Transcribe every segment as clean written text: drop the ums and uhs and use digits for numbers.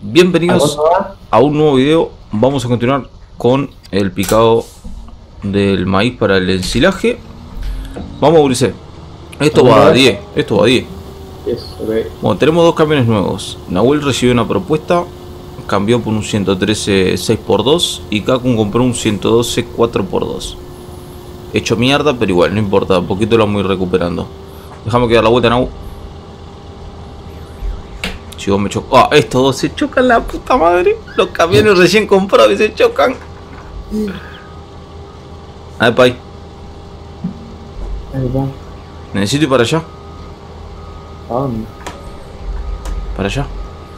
Bienvenidos a un nuevo video. Vamos a continuar con el picado del maíz para el ensilaje. Vamos, Ulises. Esto va a 10. Esto va a 10. Bueno, tenemos dos camiones nuevos. Nahuel recibió una propuesta, cambió por un 113 6x2 y Kakun compró un 112 4x2. Hecho mierda, pero igual, no importa, poquito lo vamos a ir recuperando. Déjame que dar la vuelta, Nahuel. Si vos me chocas. Ah, estos dos se chocan, la puta madre. Los camiones recién comprados y se chocan. A ver, pay. Necesito ir para allá. ¿A dónde? Para allá.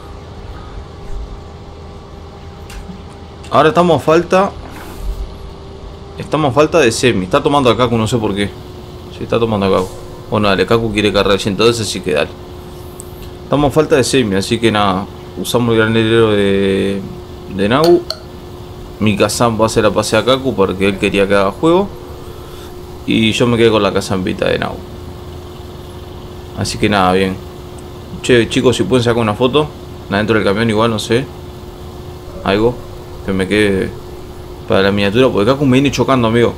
Ahora estamos a falta. Estamos a falta de semi. Está tomando a Kaku, no sé por qué. Sí, está tomando a Kaku. Bueno, dale, Kaku quiere cargar el 112, así que dale. Estamos a falta de semi, así que nada. Usamos el granelero de Nagu. Mi Kazan va a hacer la pase a Kaku porque él quería que haga juego. Y yo me quedé con la Kazanpita de Nagu. Así que nada, bien. Che, chicos, si pueden sacar una foto adentro del camión, igual, no sé. Algo que me quede para la miniatura, porque Kaku me viene chocando, amigo.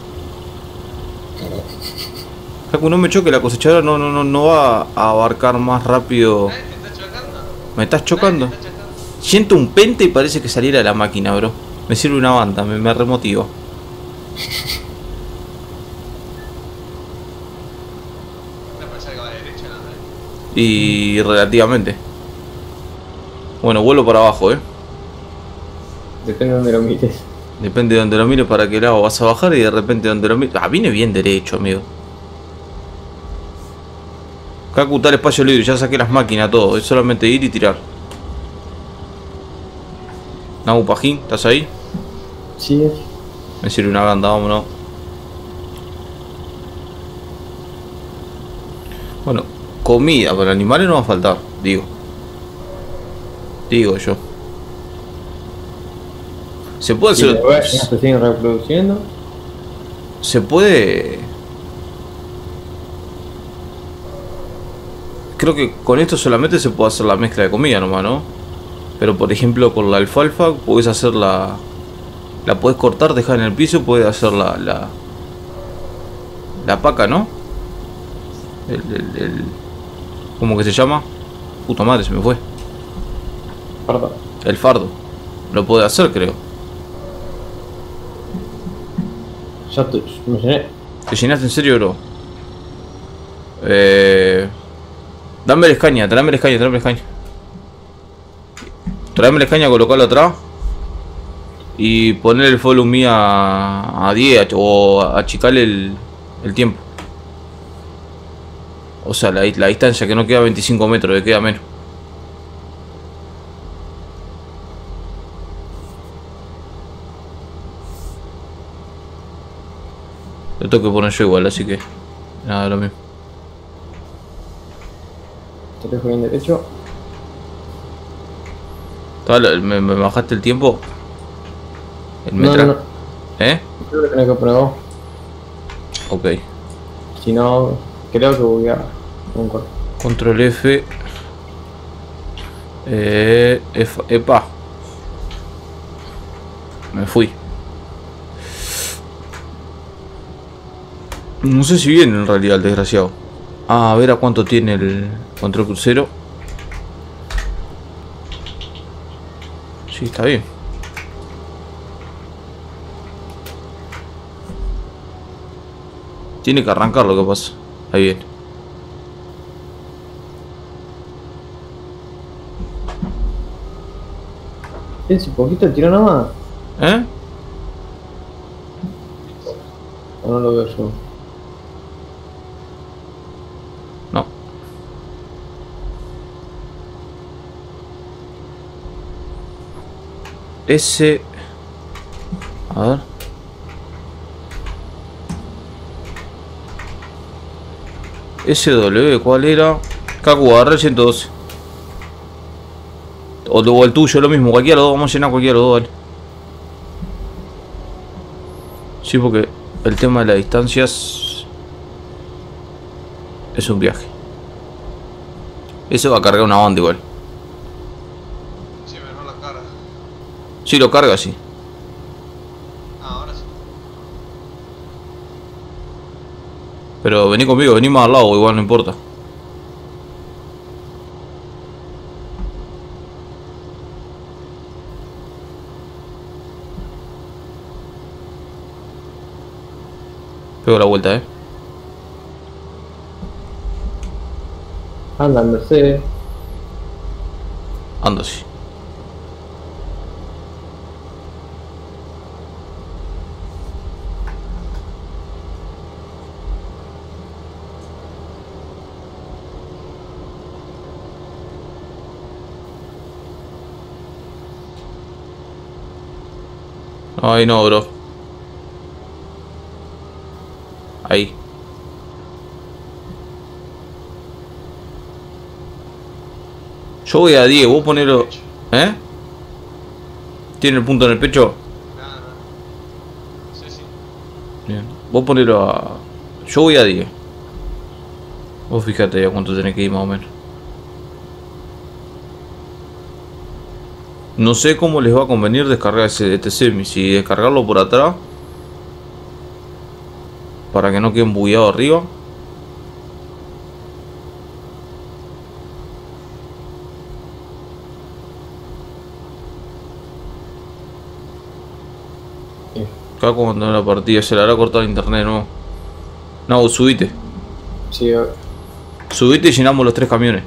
Kaku, no me choque, la cosechadora no va a abarcar más rápido. ¿Me estás chocando? Siento un pente y parece que saliera de la máquina, bro. Me sirve una banda, me remotivo. Y relativamente. Bueno, vuelo para abajo, Depende de donde lo mires. Depende de donde lo mires para qué lado vas a bajar y de repente donde lo mires. Ah, viene bien derecho, amigo. Kaku, tal espacio libre, ya saqué las máquinas, todo. Es solamente ir y tirar. Nagu Pajín, ¿estás ahí? Sí. Me sirve una banda, vámonos. Bueno, comida para animales no va a faltar, digo. Digo yo. Se puede hacer. ¿Se siguen reproduciendo? Se puede. Creo que con esto solamente se puede hacer la mezcla de comida nomás, ¿no? Pero por ejemplo con la alfalfa puedes hacer la puedes cortar, dejar en el piso, puedes hacer la paca, ¿no? ¿Cómo que se llama? Puta madre, se me fue. Fardo. El fardo. Lo puede hacer, creo. Ya me llené. ¿Te llenaste en serio, bro? Dame la escaña, tráeme la escaña, tráeme la escaña. Tráeme la escaña, colocarlo atrás. Y poner el volumen a 10 o achicarle el tiempo. O sea, la distancia, que no queda 25 metros, que queda menos. Lo tengo que poner yo igual, así que nada, lo mismo. Te dejo bien derecho. ¿Me bajaste el tiempo? El metra. No. ¿Eh? Creo que tenés que poner vos. Ok. Si no, creo que voy a un corte. Control F. Epa. Me fui. No sé si viene en realidad el desgraciado. A ver a cuánto tiene el control crucero. Sí, está bien. Tiene que arrancar, lo que pasa. Ahí viene. Es un poquito el tiro nomás. ¿Eh? ¿O no lo veo yo? No. Ese. A ver. SW, ¿cuál era? Kaku, agarré el 112. O el tuyo, lo mismo, cualquiera de los dos, vamos a llenar cualquiera de los dos, vale. Sí, porque el tema de las distancias es un viaje. Eso va a cargar una banda igual. Sí, mejor la carga. Sí, lo carga, sí. Ah, ahora sí. Pero vení conmigo, vení más al lado, igual no importa. Pego la vuelta, Anda, Mercedes. Anda, sí. Ay, no, bro. Ahí. Yo voy a 10, vos ponelo. ¿Eh? ¿Tiene el punto en el pecho? Nada, nada. Sí, sí. Bien. Vos ponelo a. Yo voy a 10. Vos fíjate ya cuánto tenés que ir más o menos. No sé cómo les va a convenir descargar este semi. Si descargarlo por atrás. Para que no quede embullado arriba. Acá cuando la partida se le habrá cortado el internet, ¿no? No, subite. Sí, Subite y llenamos los 3 camiones.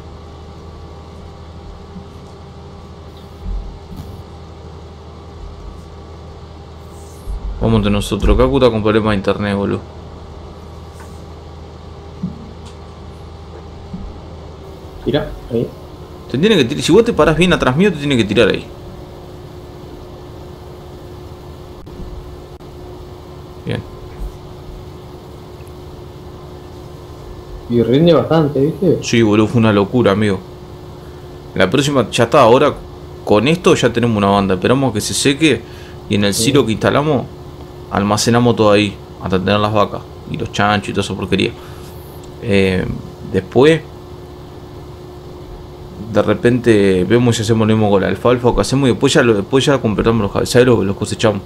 Vamos entre nosotros. Kaku está con problemas de internet, boludo. tira, ahí. Te tiene que tirar. Si vos te parás bien atrás mío, te tiene que tirar ahí. Bien. Y rinde bastante, ¿viste? Sí, boludo, fue una locura, amigo. La próxima, ya está, ahora con esto ya tenemos una banda. Esperamos que se seque y en el silo que instalamos, almacenamos todo ahí, hasta tener las vacas y los chanchos y toda esa porquería. Después, de repente, vemos si hacemos lo mismo con la alfalfa o qué hacemos y después ya completamos los cabezales, los cosechamos.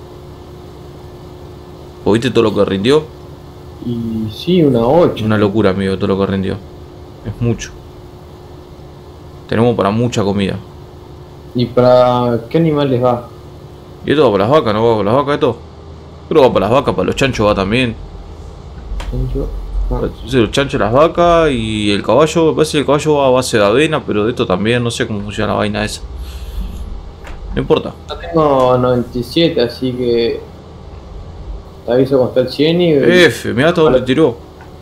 ¿Vos viste todo lo que rindió? Y sí, una 8. Una locura, amigo, todo lo que rindió. Es mucho. Tenemos para mucha comida. ¿Y para qué animales va? Y esto va para las vacas, ¿no va para las vacas esto? Pero va para las vacas, para los chanchos va también. Chancho. Ah, Sí, los chanchos, las vacas y el caballo. Me parece que el caballo va a base de avena, pero de esto también, no sé cómo funciona la vaina esa. No importa. yo tengo 97, así que te aviso cuando está el 100 y F, mirá hasta dónde tiró.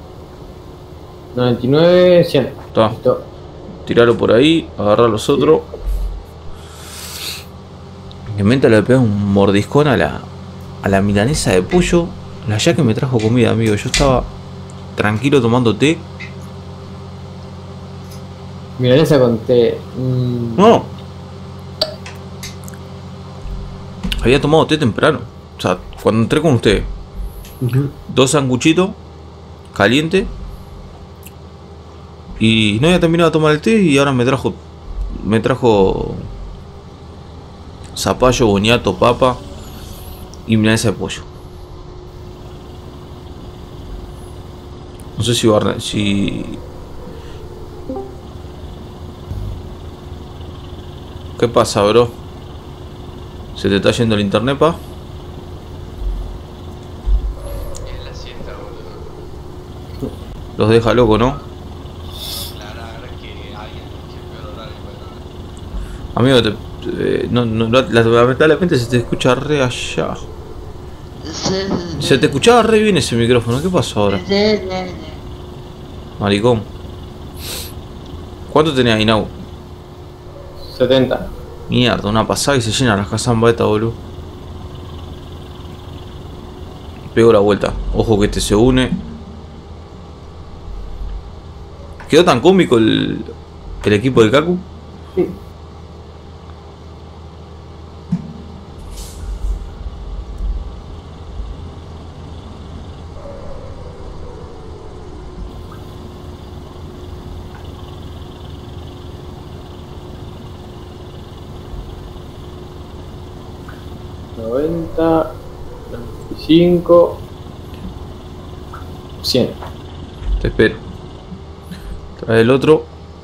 99, 100. Está. Listo. Tiralo por ahí, agarrar los otros. Que menta le pega un mordiscón a la milanesa de pollo. La ya que me trajo comida, amigo. Yo estaba tranquilo tomando té. Milanesa con té. No. Había tomado té temprano. O sea, cuando entré con ustedes. Ujú. 2 sanguchitos. Caliente. Y no había terminado de tomar el té y ahora me trajo zapallo, boniato, papa y milanesa de pollo. No sé si ¿qué pasa, bro? ¿Se te está yendo el internet, pa? Es la siesta, boludo. Los deja loco, ¿no? La verdad es que alguien que peor horario para Amigo, lamentablemente se te escucha re allá. Se te escuchaba re bien ese micrófono. ¿Qué pasó ahora? Maricón. ¿Cuánto tenía Inau? 70. Mierda, una pasada y se llena las casambas esta, boludo. Pego la vuelta. Ojo que este se une. ¿Quedó tan cómico el equipo del Kaku? Sí. 90, 95, 100. Te espero. Trae el otro.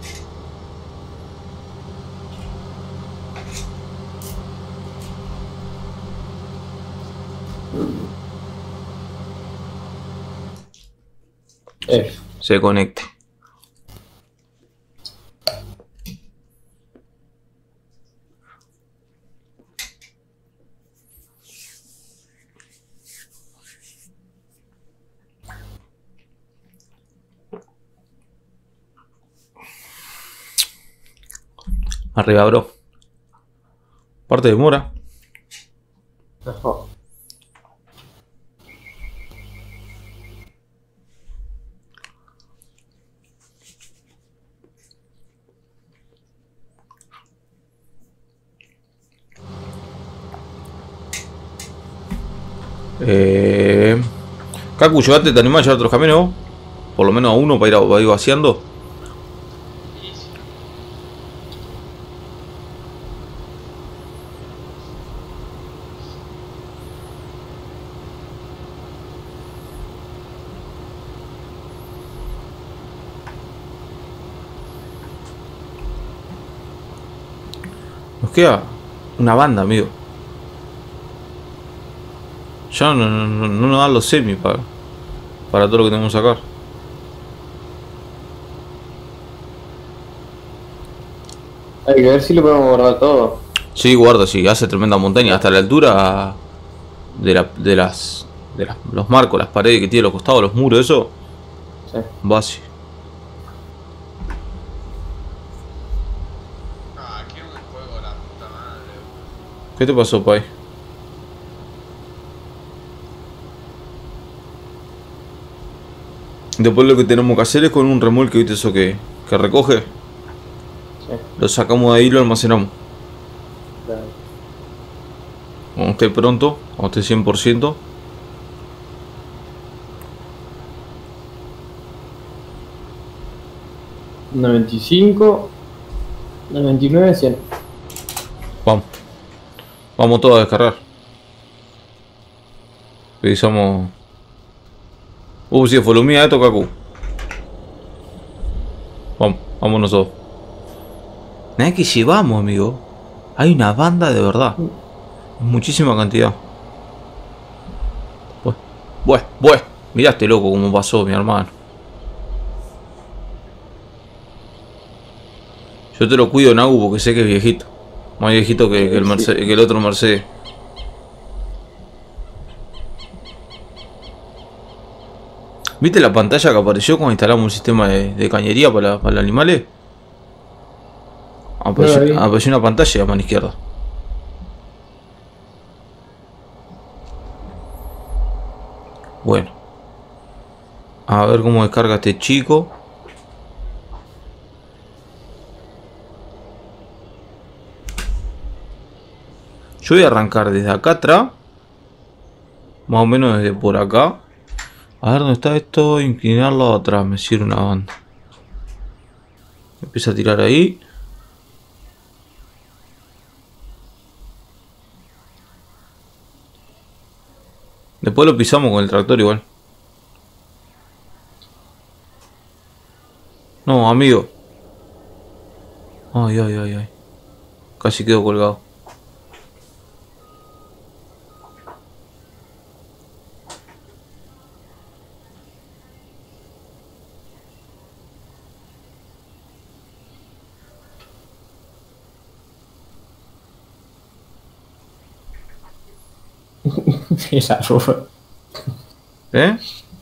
Se conecte. Arriba, bro. Parte de mora. Ajá. Kaku, llevate, te animás a llevar otros camiones vos. Por lo menos a uno para ir vaciando. Nos queda una banda, amigo. Ya no nos dan los semis para todo lo que tenemos que sacar. Hay que ver si lo podemos guardar todo. Sí, guarda, sí, hace tremenda montaña. Hasta la altura de los marcos, las paredes que tiene los costados, los muros, eso. Sí. Va así. Ah, qué buen juego, la puta madre. ¿Qué te pasó, Pai? Después lo que tenemos que hacer es con un remolque, ¿viste? Eso que recoge. Sí. Lo sacamos de ahí y lo almacenamos. Claro. Cuando esté pronto, cuando esté 100%. $95, 99, 100. Vamos. Vamos todos a descargar. Revisamos. Si fue lo mío esto, Kaku. Vamos, vámonos todos. Nada que llevamos, amigo. Hay una banda de verdad. Muchísima cantidad. Pues. Miraste loco cómo pasó, mi hermano. Yo te lo cuido, Nagu, porque sé que es viejito. Más viejito que el otro Mercedes. ¿Viste la pantalla que apareció cuando instalamos un sistema de cañería para los animales? Apareció una pantalla a mano izquierda. Bueno. A ver cómo descarga este chico. Yo voy a arrancar desde acá atrás. Más o menos desde por acá. A ver dónde está esto. Inclinarlo atrás. Me sirve una banda. Empieza a tirar ahí. Después lo pisamos con el tractor igual. No, amigo. Ay. Casi quedó colgado. Esa fue. ¿Eh?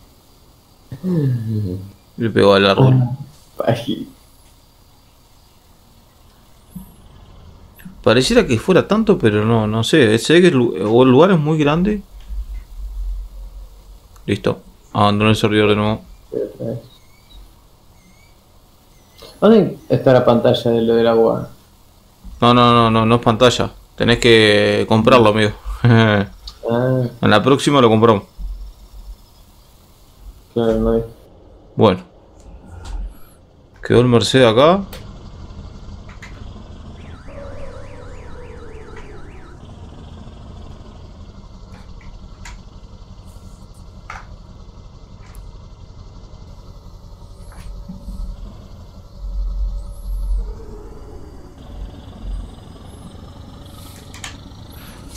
Le pegó al árbol. Ay, Pareciera que fuera tanto, pero no sé. Se ve que el lugar es muy grande. Listo. Abandoné el servidor de nuevo. ¿dónde está la pantalla de lo del agua? No es pantalla. Tenés que comprarlo, amigo. Ah, En la próxima lo compramos. claro, no hay. Bueno. Quedó el Mercedes acá.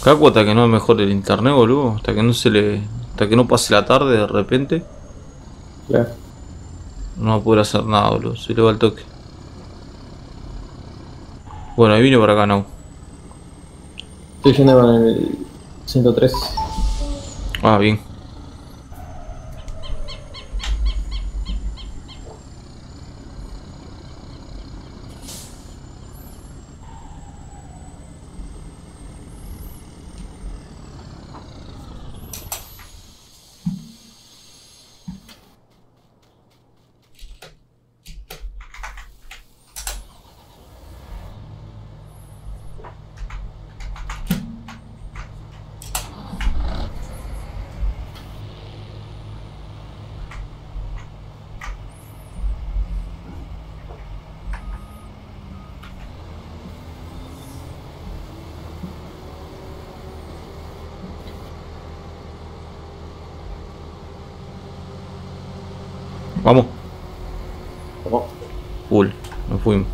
Caco hasta que no mejore el internet, boludo. Hasta que no se le. Hasta que no pase la tarde de repente. Claro. No va a poder hacer nada, boludo. Se le va el toque. Bueno, ahí vine para acá, no. Estoy yendo con el 103. Ah, bien. Vamos. ¿Cómo? Full. Nos fuimos.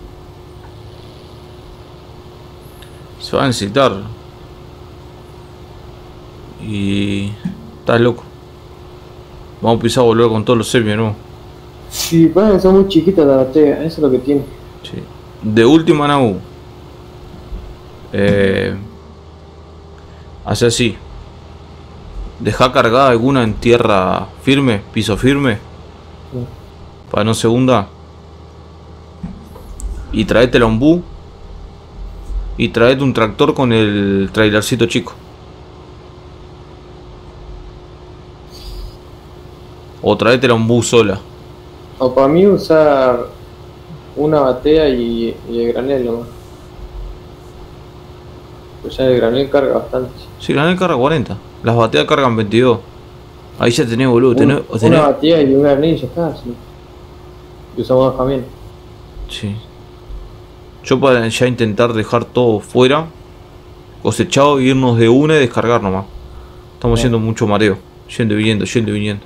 Se va a necesitar. Y... Estás loco. Vamos a empezar a volver con todos los semios, ¿no? Sí, pasa que son muy chiquitas las baterías, eso es lo que tiene. Sí. De última, Nau. Hace así. Deja cargada alguna en tierra firme, piso firme. Sí. Para no se hunda. Y traete el ombú. Y traete un tractor con el trailercito chico. O traete el ombú sola. O para mí usar una batea y el granel nomás. Pues ya el granel carga bastante. Sí, la carga 40. Las bateas cargan 22. Ahí ya tenés, boludo. Una batea y un granel y ya está. Sí. Y usamos dos camiones. Sí. Yo para ya intentar dejar todo fuera, cosechado, irnos de una y descargar nomás. Estamos haciendo mucho mareo. Yendo y viniendo, yendo y viniendo.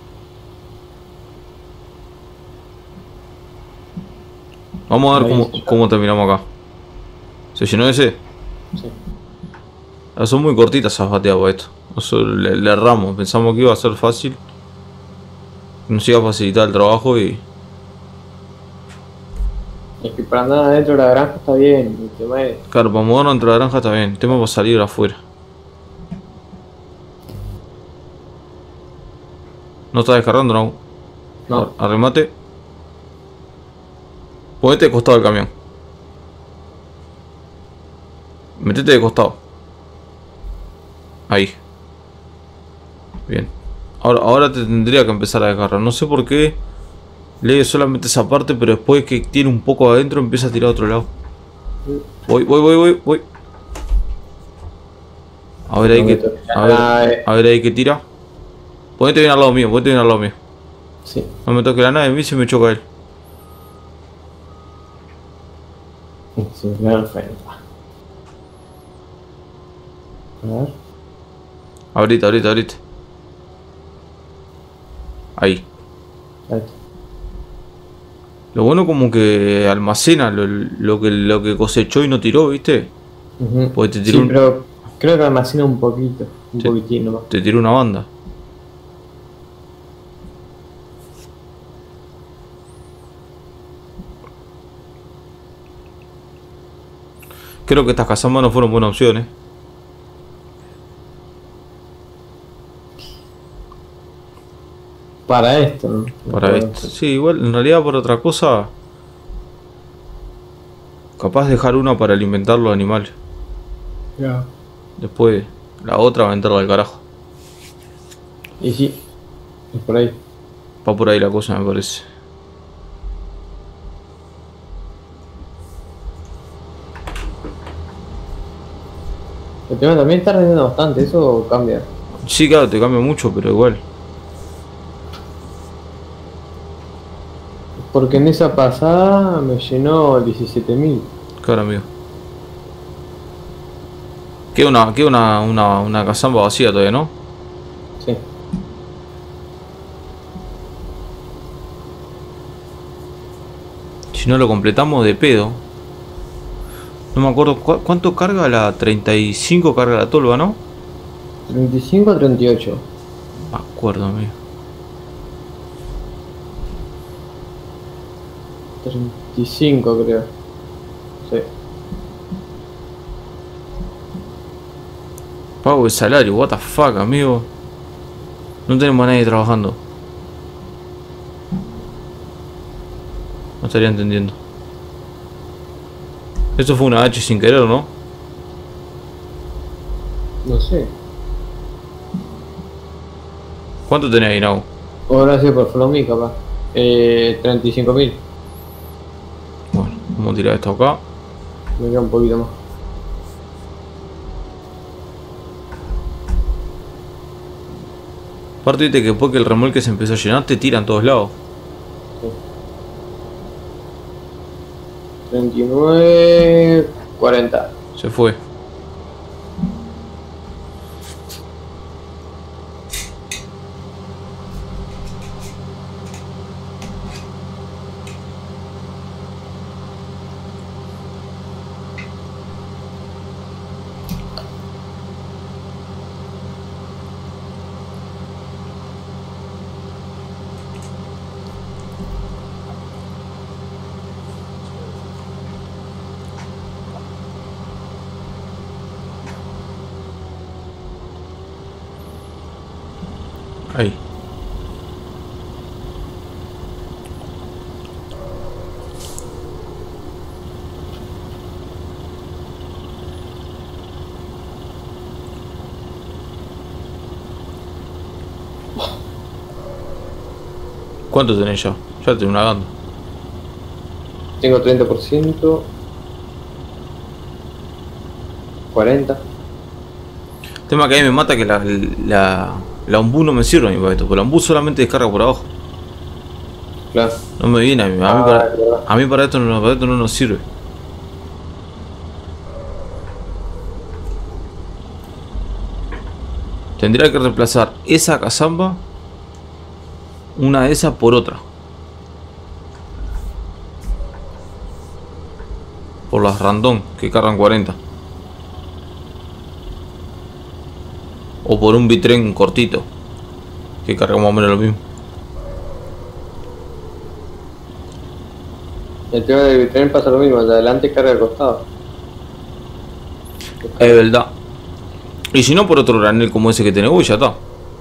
Vamos a ver cómo terminamos acá. ¿Se llenó ese? Sí. Ah, son muy cortitas esas bateas para esto. Nosotros le erramos, pensamos que iba a ser fácil. Nos iba a facilitar el trabajo y... Es que para andar adentro de la granja está bien, el tema es... Claro, para movernos entre la granja está bien. El tema es para salir afuera. No está descargando, no. No. Arremate. Ponete de costado del camión. Metete de costado. Ahí. Bien. Ahora te tendría que empezar a descargar. No sé por qué lee solamente esa parte, pero después que tiene un poco adentro empieza a tirar a otro lado. Voy. A ver ahí que... A ver ahí que tira. Ponete bien al lado mío, Sí. No me toque la nave, a mí se me choca él. Sí, claro, fue. A ver. Ahorita. Ahí. Ahí está. Lo bueno como que almacena lo que cosechó y no tiró, ¿viste? Porque te tiró Sí, pero creo que almacena un poquito, un Sí. poquitín nomás. te tiró una banda. Creo que estas cazambas no fueron buenas opciones. Para esto, ¿no? Para esto. Sí, igual en realidad por otra cosa. Capaz dejar una para alimentar los animales. Ya. Después la otra venderla al carajo. Y sí, es por ahí. Va por ahí la cosa, me parece. El tema también está rendiendo bastante, eso cambia. Sí, claro, te cambia mucho, pero igual. Porque en esa pasada me llenó 17.000. Claro, amigo. Queda una cazamba vacía todavía, ¿no? Sí. Si no lo completamos de pedo. No me acuerdo cuánto carga la 35, carga la tolva, ¿no? 35 a 38. Me acuerdo, amigo. 35 creo. Sí. Pago de salario, what the fuck, amigo. No tenemos a nadie trabajando. No estaría entendiendo. Eso fue una H sin querer, ¿no? No sé. ¿Cuánto tenés ahí, Nau? O gracias por Flomi, capaz. 35.000. Bueno, vamos a tirar esto acá. Me queda un poquito más. Aparte viste que después que el remolque se empezó a llenar, te tira en todos lados. Sí. 39, 40. Se fue. Ahí. ¿Cuánto tenés ya? Ya tenés una ganda. Tengo 30%. 40. El tema que a mí me mata que la ombu no me sirve a mí para esto, porque la ombu solamente descarga por abajo. Claro. No me viene a mí, Es verdad. a mí para esto no nos sirve. Tendría que reemplazar esa cazamba, una de esas por otra. Por las random que cargan 40. O por un bitren cortito que carga más o menos lo mismo. El tema del tren pasa lo mismo, el de adelante carga al costado. Es verdad. Y si no, por otro granel como ese que tenés, uy, ya está.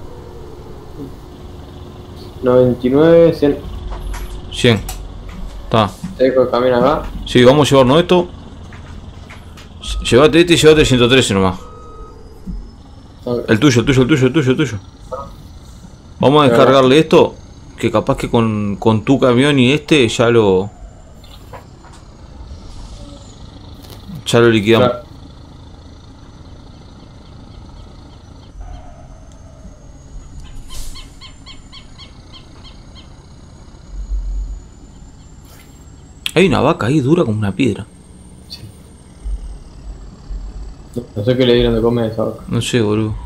99, 100. 100. Está. Te dejo el camino acá. Sí, vamos a llevarnos esto. Llévate este y llévate el 113 nomás. Ok. El tuyo. Vamos a descargarle esto. Que capaz que con tu camión y este ya lo liquidamos. Claro. Hay una vaca ahí dura como una piedra. Sí. No sé qué le dieron de comer a esa vaca. No sé, boludo.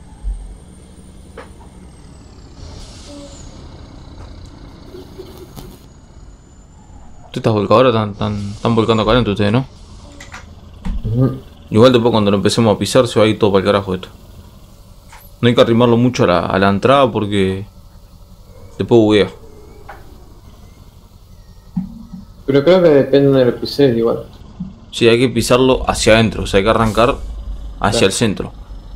Tú estás volcado ahora, están volcando acá adentro ustedes, ¿no? Ujú. Igual después cuando lo empecemos a pisar se va a ir todo para el carajo esto. No hay que arrimarlo mucho a la entrada porque después buguea. Pero creo que depende del episodio igual. Sí, hay que pisarlo hacia adentro, o sea, hay que arrancar hacia el centro.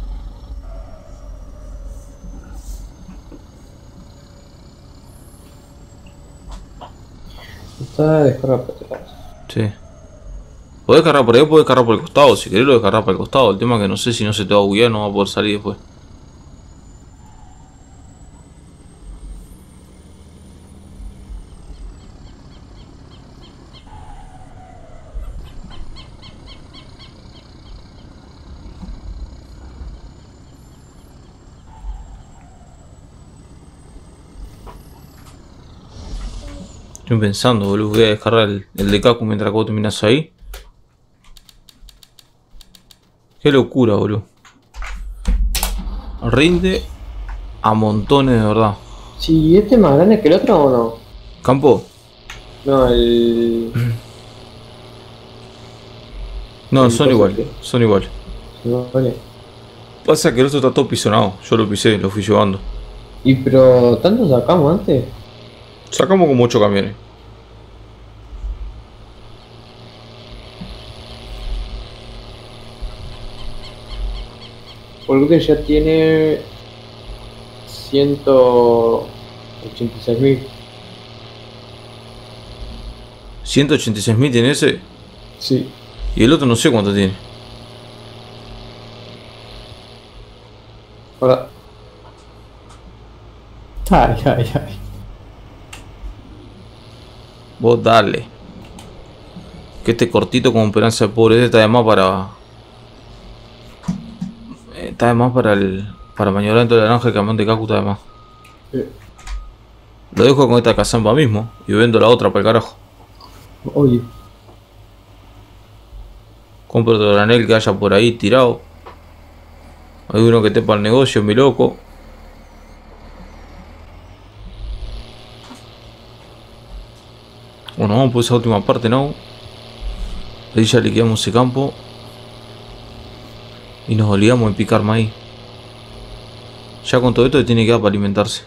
Está descargado para atrás. Sí. Podés cargar por ahí o podés cargar por el costado. Si querés lo descargar para el costado. El tema es que no sé si no se te va a buguear, no va a poder salir después. Estoy pensando, boludo. Voy a descargar el de Kaku mientras vos terminás ahí. Qué locura, boludo. Rinde a montones de verdad. Sí, ¿este es más grande que el otro o no? Campo. No, el... No, El son coso igual, que- son igual. no, vale. Pasa que el otro está todo pisonado. Yo lo pisé, lo fui llevando. Y pero, ¿tanto sacamos antes? Sacamos como 8 camiones. Porque ya tiene 186.000. 186.000 tiene ese. Sí. Y el otro no sé cuánto tiene. Ahora. Ay, ay, ay. Vos dale. Que este cortito como esperanza de pobre. Este está de más para. Está de más para el. Para maniobrar dentro de la naranja. El camión de Kaku está de más. Lo dejo con esta cazamba mismo. Y vendo la otra para el carajo. Oye, Compro otro granel que haya por ahí tirado. Hay uno que esté para el negocio, mi loco. Bueno, vamos por esa última parte, ¿no? Ahí ya liquidamos ese campo. Y nos olvidamos de picar maíz. Ya con todo esto tiene que dar para alimentarse.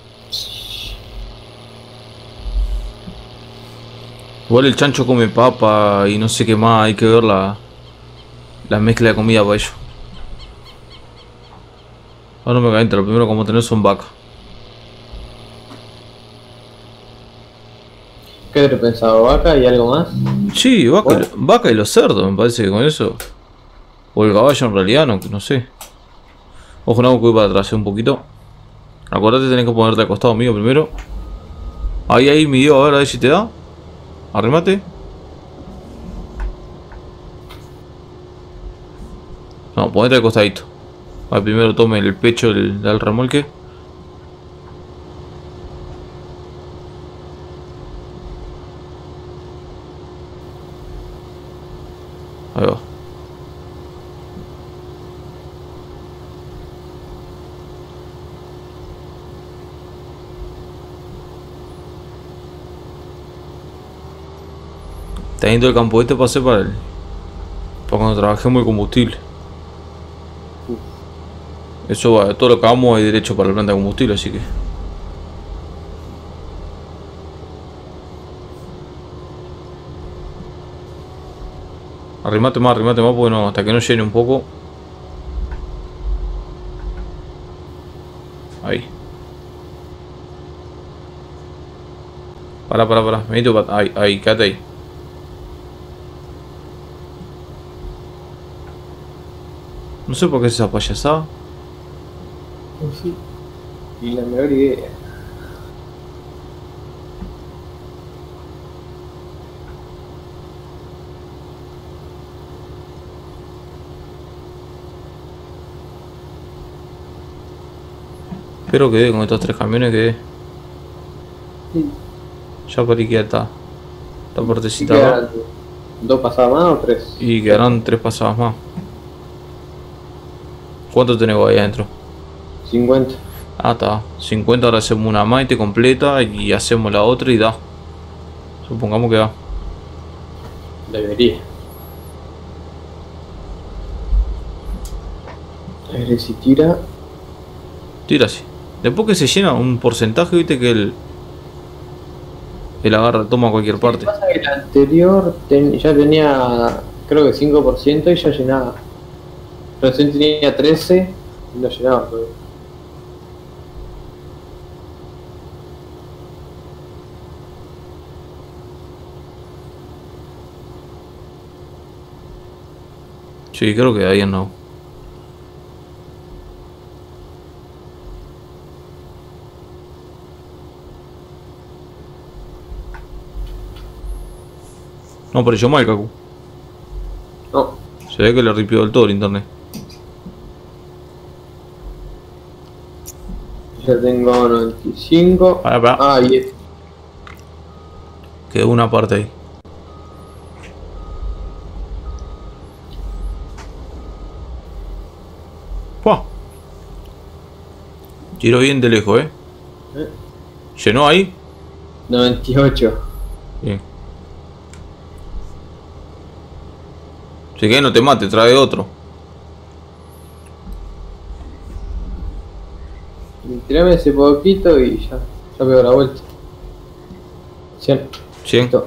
Igual el chancho come papa y no sé qué más. Hay que ver la mezcla de comida para ellos. Ahora no me calienta, lo primero que vamos a tener son vacas. ¿qué te pensado? ¿Vaca y algo más? Sí, vaca y los cerdos, me parece que con eso. O el caballo en realidad, no sé. Ojo, no, que voy para atrás un poquito. Acuérdate, tenés que ponerte al costado mío primero. Ahí, midió, a ver si te da. Arrimate. No, ponete al costadito. A ver, primero tome el pecho del remolque. Ahí va. Teniendo el campo este pasé para cuando trabajemos el combustible. Eso va, todo lo que hagamos es derecho para la planta de combustible, así que. Arrimate más, porque no, hasta que no llene un poco. Ahí. Para. Me necesito ahí, quédate ahí. No sé por qué es esa payasada. Sí. Y la mejor idea. Espero que dé con estos 3 camiones que dé. Sí. Ya por ahí queda esta ¿Y partecita acá. quedan 2 pasadas más o 3? Y quedarán 3 pasadas más. ¿Cuánto tenemos ahí adentro? 50. Ah, está. 50, ahora hacemos una más y te completa y hacemos la otra y da. Supongamos que da. Debería. A ver si tira. Tira así. Después que se llena un porcentaje, viste que él agarra, toma cualquier parte. Pasa que el anterior ya tenía creo que 5% y ya llenaba. Recién tenía 13 y no llenaba todavía. Sí, creo que ahí no. No apareció mal, Kaku. No, Se ve que le ripió del todo el internet. ya tengo 95. Pará. Ah, y es. Quedó una parte ahí. ¡Pua! Tiro bien de lejos, ¿Llenó ahí? 98. Bien. Si que no te mate, trae otro. Tirame ese poquito y ya pego la vuelta. 100. 100. Listo.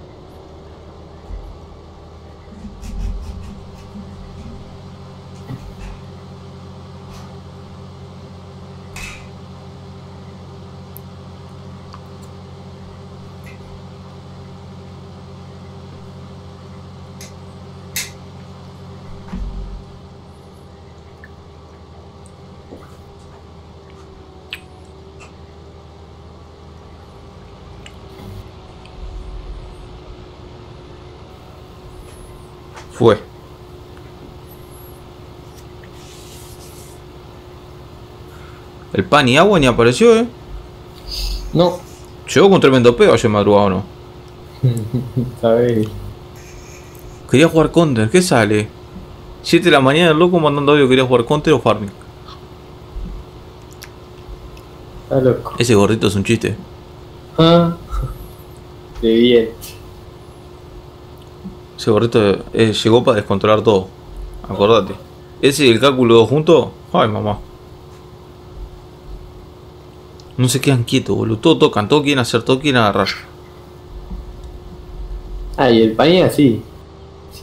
Fue. El pan y agua ni apareció, No. Llegó con tremendo peo ayer madrugada, ¿o no? Sabés. Quería jugar Counter, ¿qué sale? 7 de la mañana el loco mandando audio, quería jugar Counter o Farming. Está loco. Ese gordito es un chiste. Ah. Qué bien. Ese gordito llegó para descontrolar todo. Acordate. Ese y el cálculo dos juntos. Ay, mamá. No se quedan quietos, boludo. Todo tocan, todo quieren hacer, todo quieren agarrar. Ah, y el país así. Sí.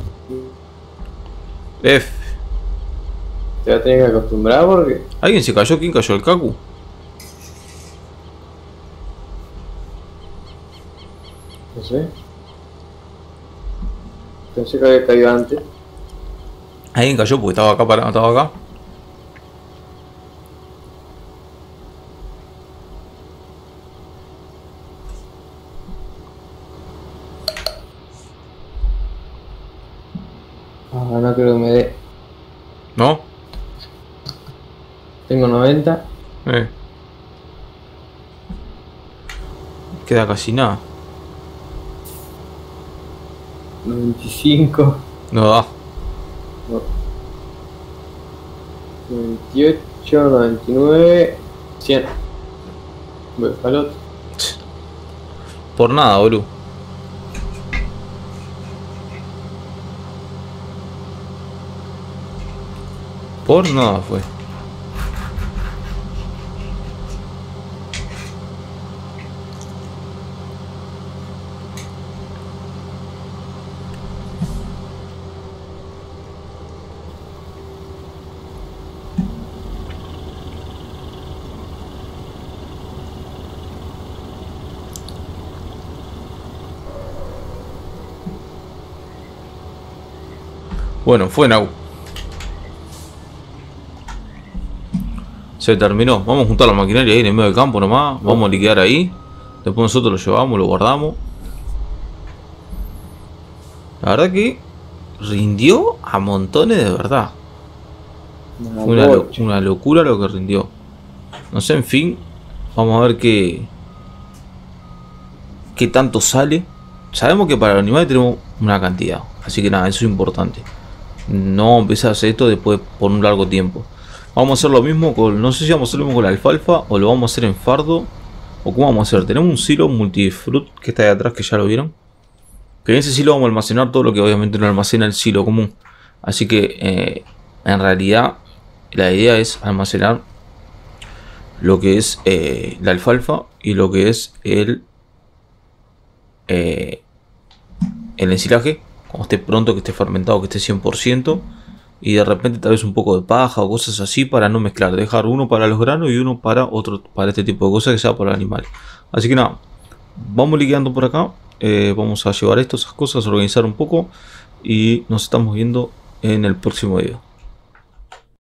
F. Te vas a tener que acostumbrar porque. ¿Alguien se cayó? ¿Quién cayó? ¿El Kaku? No sé. Pensé que había caído antes. ¿Alguien cayó porque estaba acá parado? ¿Estaba acá? Ah, no creo que me dé. ¿No? Tengo 90. Queda casi nada. 95. No da. No. 98, 99, 100. Voy para el otro. Por nada, boludo. Por nada fue. Bueno, fue Nau. Se terminó. Vamos a juntar la maquinaria ahí en el medio del campo nomás. Vamos a liquidar ahí. Después nosotros lo llevamos, lo guardamos. La verdad que rindió a montones de verdad. Fue una locura lo que rindió. No sé, en fin. Vamos a ver qué tanto sale. Sabemos que para los animales tenemos una cantidad. Así que nada, eso es importante. No empezar a hacer esto después por un largo tiempo. Vamos a hacer lo mismo con... No sé si vamos a hacer lo mismo con la alfalfa o lo vamos a hacer en fardo. O cómo vamos a hacer. Tenemos un silo multifruit que está ahí atrás, que ya lo vieron. Que en ese silo vamos a almacenar todo lo que obviamente no almacena el silo común. Así que en realidad la idea es almacenar lo que es la alfalfa y lo que es el ensilaje. Cuando esté pronto, que esté fermentado, que esté 100%. Y de repente tal vez un poco de paja o cosas así para no mezclar. Dejar uno para los granos y uno para otro, para este tipo de cosas que sea para el animal. Así que nada, vamos liquidando por acá. Vamos a llevar esas cosas, organizar un poco. Y nos estamos viendo en el próximo video.